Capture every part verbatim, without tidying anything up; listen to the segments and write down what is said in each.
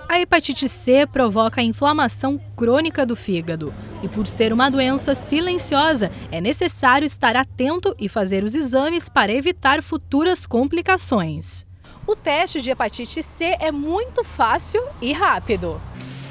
A hepatite C provoca a inflamação crônica do fígado. E por ser uma doença silenciosa, é necessário estar atento e fazer os exames para evitar futuras complicações. O teste de hepatite C é muito fácil e rápido.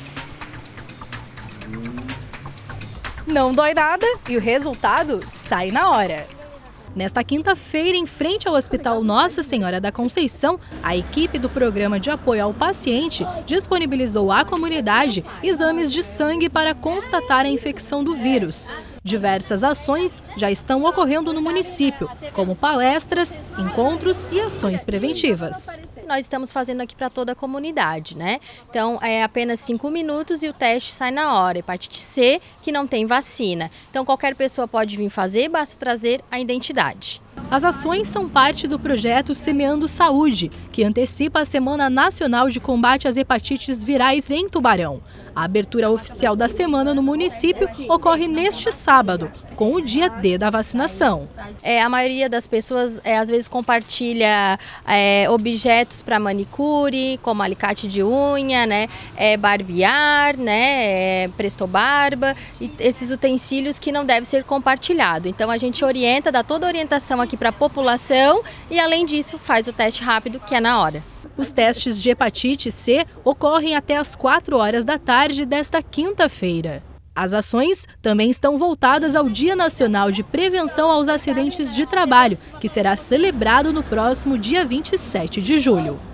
Não dói nada e o resultado sai na hora. Nesta quinta-feira, em frente ao Hospital Nossa Senhora da Conceição, a equipe do Programa de Apoio ao Paciente disponibilizou à comunidade exames de sangue para constatar a infecção do vírus. Diversas ações já estão ocorrendo no município, como palestras, encontros e ações preventivas. Nós estamos fazendo aqui para toda a comunidade, né? Então é apenas cinco minutos e o teste sai na hora. Hepatite C, que não tem vacina. Então qualquer pessoa pode vir fazer, basta trazer a identidade. As ações são parte do projeto Semeando Saúde, que antecipa a Semana Nacional de Combate às Hepatites Virais em Tubarão. A abertura oficial da semana no município ocorre neste sábado, com o dia D da vacinação. É, a maioria das pessoas é, às vezes compartilha é, objetos para manicure, como alicate de unha, né, é, barbear, né, é, presto barba, e esses utensílios que não devem ser compartilhados. Então a gente orienta, dá toda a orientação aqui para a população e além disso faz o teste rápido, que é na hora. Os testes de hepatite C ocorrem até às quatro horas da tarde desta quinta-feira. As ações também estão voltadas ao Dia Nacional de Prevenção aos Acidentes de Trabalho, que será celebrado no próximo dia vinte e sete de julho.